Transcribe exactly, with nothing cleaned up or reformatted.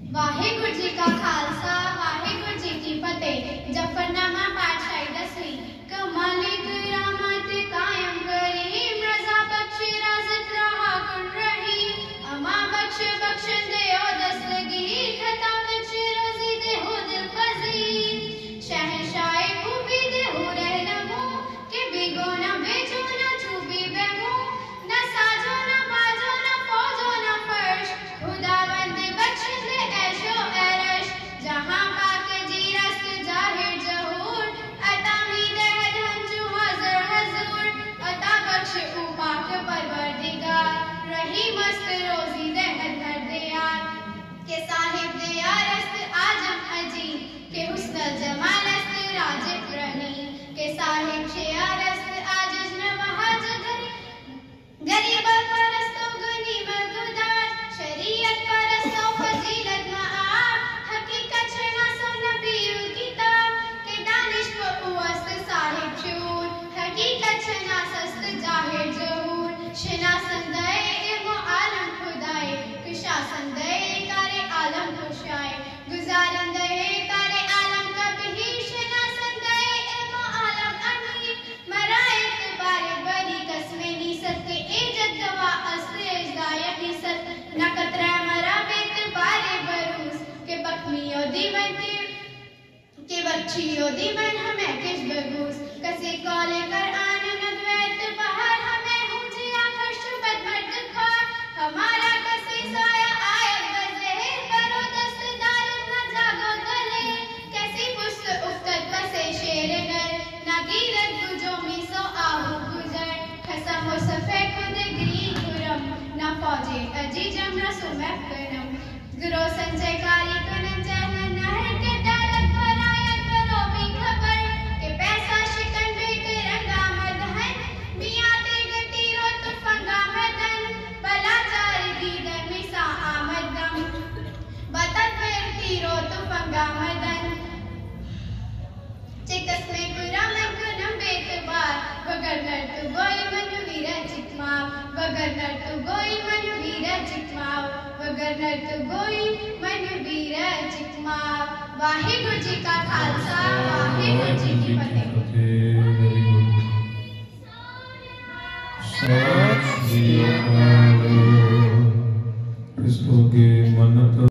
वाहेगुरु जी का खालसा वाहेगुरु जी की फतेह। जफरनामा पातशाही दसवीं। कमाले करामत कायम करे रजा बख्शे राज़त रहा कुन रही। अमा बख्शे बख्शन दे ओ दस्तगी खता बख्शे रोजी दे हो दिल फजी। शहंशाह खूबी दे हो रहनुमो के बिगो ना बेचो ना चूबी बेमो ना साजो ना बाजो ना फौजो ना फर्श। खुदावंद बख्शन दे ऐशो ऐरश जहां पाक जी रस्त जाहिर जहूर। अता मीद है धंजू हजर हजूर अता बख्श उपाक परवरदिगार। रही मस्त रोजी दे हर दियार के साहिब दे यारस्त आजम अजीब के हुस्न जमालस्त राजिब रही। के साहिब शेयारस्त आजिज नवाज गरीब परस्तो गनीमत गुदार। शरीयत परस्तो फजीलत मआब हकीकत शनासो नबीउल किताब। के दानिश को उवस्त साहिब शूर हकीकत शनासस्त जाहिर जहूर। शनासन दए इल्म आलम खुदाए कुशासन दए कारे आलम खुशाए। गुजारन दए कारे आलम कभी शनासन दए इल्म आलम अमीर। मरायत बारे बड़ी कसमें नीसत के एजत गवा अस्र इज़ायत नीसत। नकतरा मरा बेत बारे बरूस के बकमियो दीवन के के बच्चियों दीवन हमें किस बगूस। कसे कॉले कर आने नद्वैत बहार हमें हुजिया खर्शुबत मर्द खार। हमारा कसे साया आयत बज़ेर बरो दस्तदार न जागो गले। कैसी पुस्त उफ्तत कसे शेर नर नगीरत गुजो मीसो आहू गुजर। खसम हो सफे खुद ग्रीन गुरम न फौजे अजी जम रसो महकरम। गुरो संजय कारी कनन जहन नहर के दालत पर आयत करो भी खबर। के पैसा शिकन बेक रंगा मदहन मियाँ ते गति रो तो फंगा मदन। बला चार दीदर मिसा आमद गम बतत फिर तीरो तो फंगा मदन। चिकस में कुरा में कुनम बेतबार बगर नर तु गोई मनु वीर चितमाव। बगर नर तु गोई मनु वीर चितमाव बगर नर तु गोई मनु वीर चितमाव। वाहेगुरु जी का खालसा वाहेगुरु जी की फतेह। सत श्री अकाल। क्रिस्तु के मन्नत